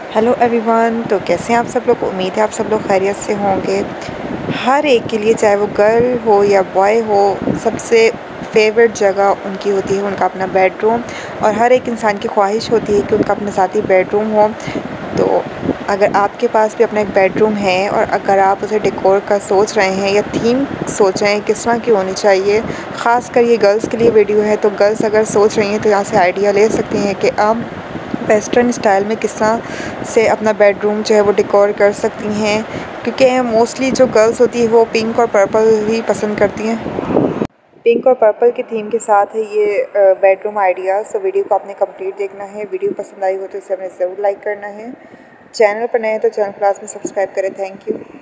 Hello everyone. तो कैसे हैं आप सब लोग। उम्मीद है आप सब लोग खैरियत से होंगे। हर एक के लिए, चाहे वो गर्ल हो या बॉय हो, सबसे फेवरेट जगह उनकी होती है उनका अपना बेडरूम। और हर एक इंसान की ख्वाहिश होती है कि उनका अपना साथी बेडरूम हो। तो अगर आपके पास भी अपना एक बेडरूम है और अगर आप उसे डेकोर का सोच रहे हैं या थीम सोच रहे हैं किस तरह की होनी चाहिए, ख़ास कर ये गर्ल्स के लिए वीडियो है, तो गर्ल्स अगर सोच रही हैं तो यहाँ से आइडिया ले सकती हैं कि आप वेस्टर्न स्टाइल में किस तरह से अपना बेडरूम जो है वो डेकोर कर सकती हैं। क्योंकि मोस्टली जो गर्ल्स होती है वो पिंक और पर्पल ही पसंद करती हैं। पिंक और पर्पल की थीम के साथ है ये बेडरूम आइडियाज़। तो वीडियो को आपने कंप्लीट देखना है। वीडियो पसंद आई हो तो इसे आपने ज़रूर लाइक करना है। चैनल पर नए हैं तो चैनल क्लास में सब्सक्राइब करें। Thank you.